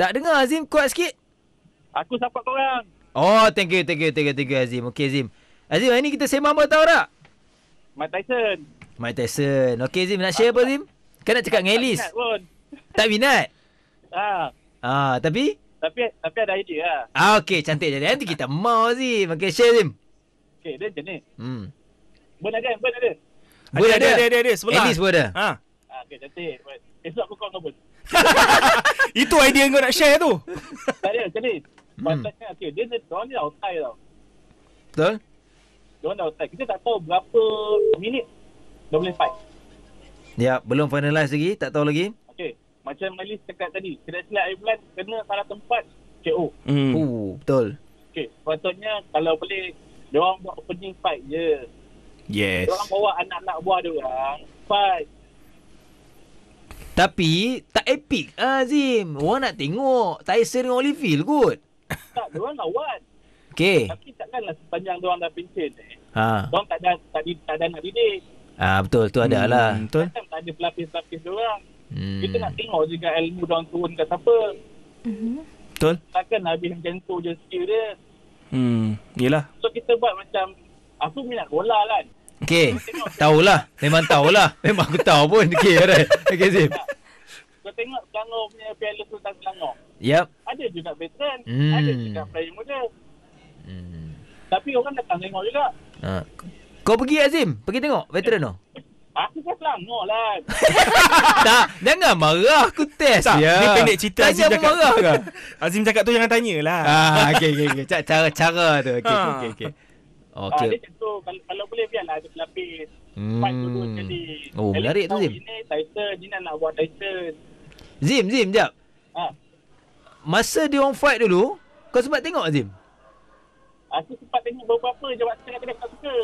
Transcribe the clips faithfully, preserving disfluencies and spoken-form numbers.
Tak dengar Azim, kuat sikit. Aku support korang. Oh, thank you, thank you, thank you, thank you Azim. Okey Azim. Azim, hari ni kita sembang apa tahu tak? Mike Tyson. Mike Tyson. Okey Azim, nak share apa Azim? Kan nak cakap dengan Elis. Tak minat pun. Tak minat? Ha. Ah, tapi? Tapi tapi ada idea lah. Ah, okey, cantik jadi. Nanti kita mau Azim. Okey, share Azim. Okay, dia macam ni. Hmm. Ben ada, Ben ada. Boleh ada, ada, ada, ada, sebelah. Elis pun ada. Ha. Ha, okay, cantik. Esok aku call kau pun. Itu idea kau nak share tu. Tak ada, macam ni. Hmm. Pasalnya, okay, dia ni, diorang ni dah outside tau. Betul? Diorang dah outside. Kita tak tahu berapa minit dah boleh fight. Ya, belum finalize lagi, tak tahu lagi. Okay, macam Malis cakap tadi, tidak silap air bulan kena salah tempat K O. Hmm. Oh, betul. Okay, sepatutnya kalau boleh, diorang buat opening fight je. Yes. Diorang bawa anak-anak buah diorang, fight. Tapi tak epic Azim. Orang nak tengok Tyson dengan Holyfield kot. Tak, diorang lawan. Okey. Tapi takkanlah sepanjang diorang dah pencen eh. Ha. Diorang tak ada, tak, di, tak ada nak didik. Ah, betul tu ada lah. Hmm, betul. Kan tak ada pelapis-pelapis diorang. Hmm. Kita nak tengok juga ilmu diorang turun kat siapa. Betul. Takkan habis macam tu je skill dia. Hmm. Yelah. So kita buat macam, aku minat bola kan. Okey. Tahulah. Memang tahulah. Memang aku tahu pun. Okey, alright. Okey, Azim. Kau tengok Selangor punya Piala Sultan Selangor. Yep. Ada juga veteran. Hmm. Ada juga player muda. Hmm. Tapi orang datang tengok juga. Ha. Kau pergi Azim? Pergi tengok veteran tu? Aku kan Selangor lah. Tak, jangan marah. Aku test Tak, ya. dia pendek cerita Azim Tanya cakap. marah ke? Azim cakap tu jangan tanyalah. Ah, okey okey okey. Cara-cara tu. Okey Ha. okey okey. Ah, Okey. dia macam tu. Kalau, kalau boleh biarlah ada pelapis. Hmm. Fight dulu sekali. Oh, At menarik least tu, tahu Zim. Ini Tyson. Ini nak buat Tyson. Zim, Zim, jap. Ha. Masa dia orang fight dulu, kau sempat tengok Zim? Aku sempat tengok beberapa je waktu kadang-kadang tak suka.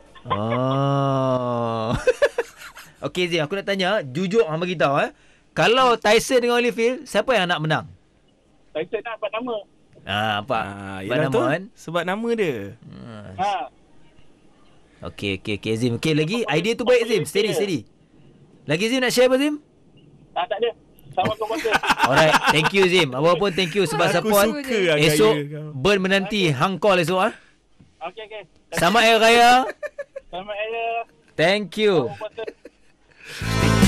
Oh. Okey Zim, aku nak tanya, jujur hang bagi tahu eh. Kalau Tyson dengan Holyfield, siapa yang nak menang? Tyson nak dapat nama. Ah, apa? Ah, Sebab yelah nama tu. kan? Sebab nama dia. Hmm. Ha. Okey, okey, okey Zim. Okey lagi, idea tu baik Zim. Steady, steady. Lagi Zim nak share apa Zim? Ah, tak ada. Sama kau kata. Alright, thank you Zim. Apa pun thank you sebab Aku support. suka lah Esok gaya kau. Burn menanti hang call esok ah. Okey, okey. Selamat Hari Raya. Selamat Raya. Thank you. Sama kata.